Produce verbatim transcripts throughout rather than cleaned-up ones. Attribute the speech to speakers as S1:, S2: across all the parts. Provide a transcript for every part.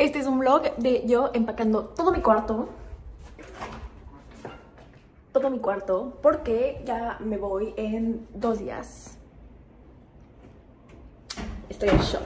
S1: Este es un vlog de yo empacando todo mi cuarto. Todo mi cuarto, porque ya me voy en dos días. Estoy en shock.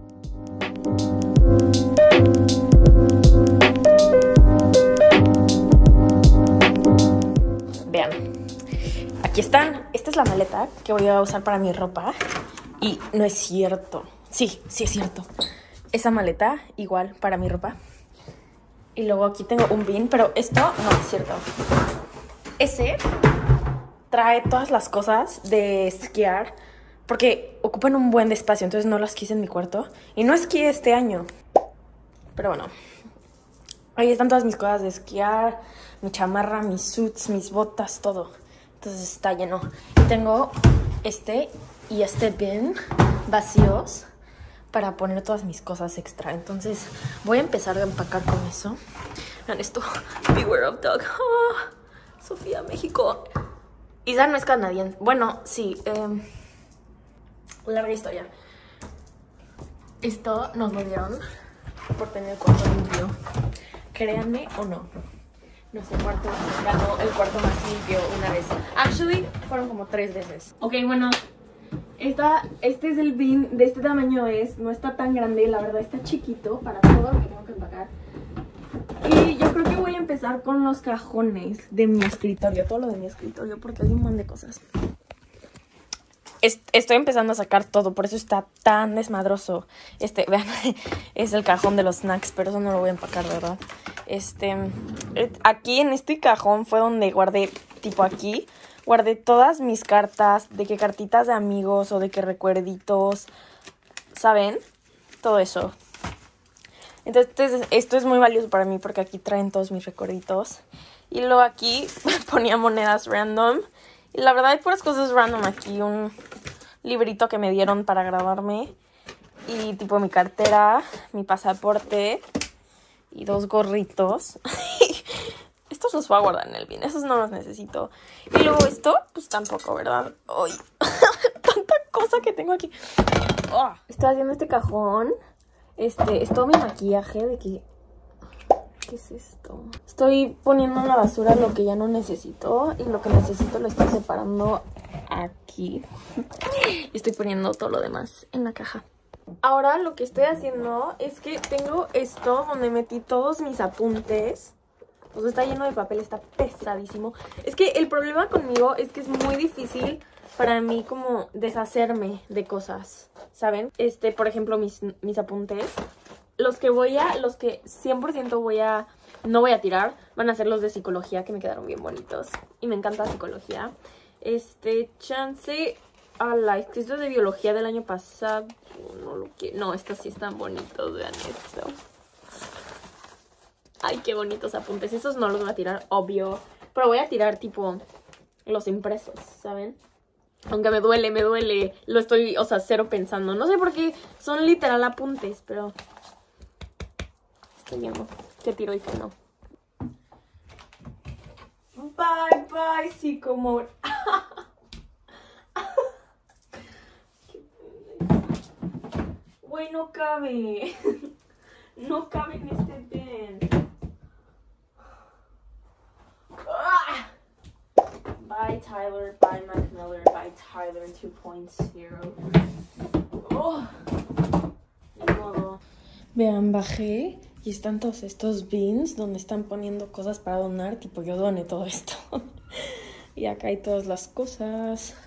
S1: Vean, aquí están. Esta es la maleta que voy a usar para mi ropa. Y no es cierto. Sí, sí es cierto. Esa maleta igual para mi ropa. Y luego aquí tengo un bin, pero esto no es cierto. Ese trae todas las cosas de esquiar porque ocupan un buen de espacio, entonces no las quise en mi cuarto. Y no esquié este año. Pero bueno, ahí están todas mis cosas de esquiar, mi chamarra, mis suits, mis botas, todo. Entonces está lleno. Y tengo este y este bin vacíos para poner todas mis cosas extra. Entonces voy a empezar a empacar con eso. Vean esto. Beware of dog. Oh, Sofía, México. Isa no es canadiense. Bueno, sí. Eh, larga historia. Esto nos lo dieron por tener el cuarto limpio. Créanme o no. Nuestro cuarto ganó el cuarto más limpio una vez. Actually, fueron como tres veces. Ok, bueno. Esta, este es el bin, de este tamaño es, no está tan grande, la verdad está chiquito para todo lo que tengo que empacar. Y yo creo que voy a empezar con los cajones de mi escritorio, todo lo de mi escritorio, porque hay un montón de cosas. Est estoy empezando a sacar todo, por eso está tan desmadroso. Este, vean, es el cajón de los snacks, pero eso no lo voy a empacar, ¿verdad? Este, aquí en este cajón fue donde guardé, tipo aquí, guardé todas mis cartas, de que cartitas de amigos o de que recuerditos, ¿saben? Todo eso. Entonces, esto es muy valioso para mí porque aquí traen todos mis recuerditos. Y luego aquí ponía monedas random. Y la verdad hay puras cosas random aquí. Un librito que me dieron para grabarme. Y tipo mi cartera, mi pasaporte y dos gorritos. Estos los voy a guardar en el bin, esos no los necesito. Y luego esto, pues tampoco, ¿verdad? ¡Ay! Tanta cosa que tengo aquí. Oh, estoy haciendo este cajón. Este, es todo mi maquillaje de que... ¿Qué es esto? Estoy poniendo en la basura lo que ya no necesito. Y lo que necesito lo estoy separando aquí. Y estoy poniendo todo lo demás en la caja. Ahora lo que estoy haciendo es que tengo esto donde metí todos mis apuntes. O sea, está lleno de papel, está pesadísimo. Es que el problema conmigo es que es muy difícil para mí como deshacerme de cosas, ¿saben? Este, por ejemplo, mis, mis apuntes. Los que voy a, los que cien por ciento voy a, no voy a tirar, van a ser los de psicología, que me quedaron bien bonitos. Y me encanta psicología. Este, chance... Ala, este es de biología del año pasado. No lo quiero. No, estos sí están bonitos, vean esto. Ay, qué bonitos apuntes. Estos no los voy a tirar, obvio. Pero voy a tirar, tipo, los impresos, ¿saben? Aunque me duele, me duele. Lo estoy, o sea, cero pensando. No sé por qué son literal apuntes, pero... Estoy viendo qué tiro y qué no. Bye, bye, Sycamore. Güey, no cabe. No cabe en este bin. Bye Tyler, bye Mac Miller, bye Tyler two point oh. Oh. No. Vean, bajé y están todos estos bins donde están poniendo cosas para donar, tipo yo doné todo esto. Y acá hay todas las cosas.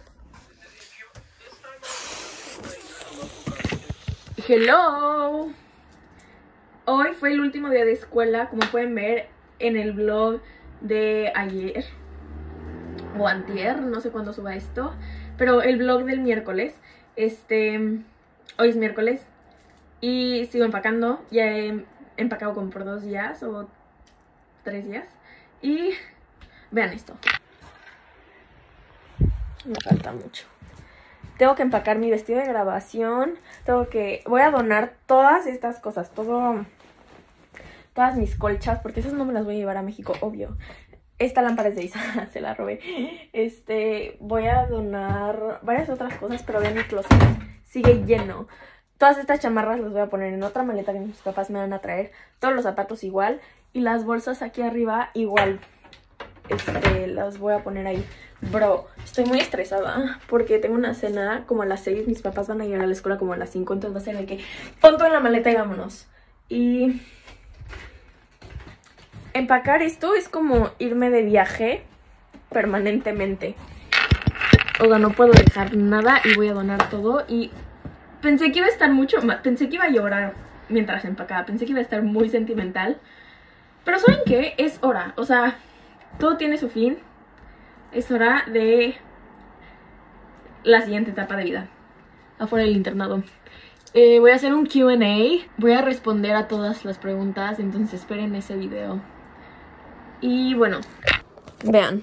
S1: Hello. Hoy fue el último día de escuela, como pueden ver en el vlog de ayer o antier, no sé cuándo suba esto, pero el vlog del miércoles. Este, hoy es miércoles y sigo empacando. Ya he empacado como por dos días o tres días. Y vean esto. Me falta mucho. Tengo que empacar mi vestido de graduación. Tengo que... Voy a donar todas estas cosas. Todo... Todas mis colchas. Porque esas no me las voy a llevar a México, obvio. Esta lámpara es de Isa. Se la robé. Este... Voy a donar varias otras cosas. Pero vean mi closet. Sigue lleno. Todas estas chamarras las voy a poner en otra maleta que mis papás me van a traer. Todos los zapatos igual. Y las bolsas aquí arriba igual. Este, las voy a poner ahí. Bro, estoy muy estresada porque tengo una cena como a las seis. Mis papás van a llegar a la escuela como a las cinco. Entonces va a ser de que pon todo en la maleta y vámonos. Y empacar esto es como irme de viaje permanentemente. O sea, no puedo dejar nada y voy a donar todo. Y pensé que iba a estar mucho más. Pensé que iba a llorar mientras empacaba. Pensé que iba a estar muy sentimental. Pero ¿saben qué? Es hora. O sea, todo tiene su fin. Es hora de la siguiente etapa de vida. Afuera del internado. Eh, voy a hacer un Q and A. Voy a responder a todas las preguntas. Entonces esperen ese video. Y bueno, vean.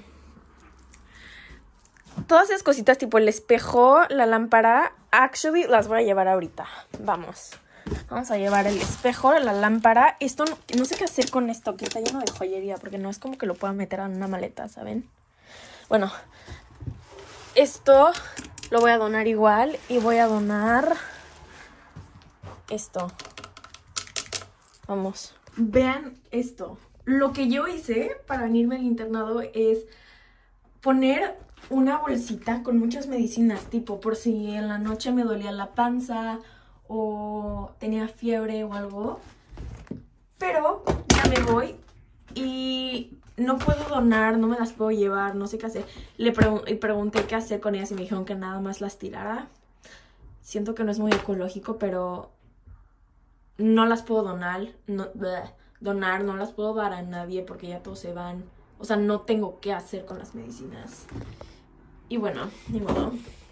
S1: Todas esas cositas tipo el espejo, la lámpara, actually las voy a llevar ahorita. Vamos. Vamos a llevar el espejo, la lámpara. Esto no, no sé qué hacer con esto, que está lleno de joyería, porque no es como que lo pueda meter en una maleta, ¿saben? Bueno, esto lo voy a donar igual y voy a donar esto. Vamos. Vean esto. Lo que yo hice para venirme al internado es poner una bolsita con muchas medicinas, tipo por si en la noche me dolía la panza o tenía fiebre o algo. Pero ya me voy y no puedo donar, no me las puedo llevar, no sé qué hacer. Le pregun y pregunté qué hacer con ellas y me dijeron que nada más las tirara. Siento que no es muy ecológico, pero no las puedo donar, no, bleh, donar, no las puedo dar a nadie porque ya todos se van. O sea, no tengo qué hacer con las medicinas. Y bueno, ni modo.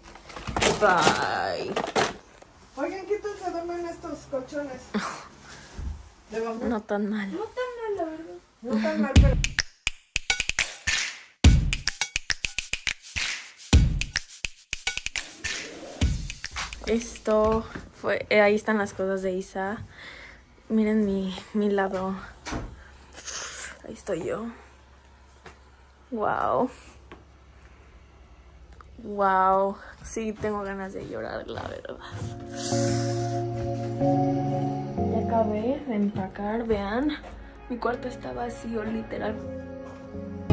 S1: Bye.
S2: Oigan, ¿qué tal se duermen estos colchones? ¿De bambú?
S1: No tan mal.
S2: No tan mal, la verdad. No tan mal, pero...
S1: Esto fue... Eh, ahí están las cosas de Isa. Miren mi, mi lado. Ahí estoy yo. Wow. Wow. Sí, tengo ganas de llorar, la verdad. Ya acabé de empacar, vean. Mi cuarto está vacío, literal.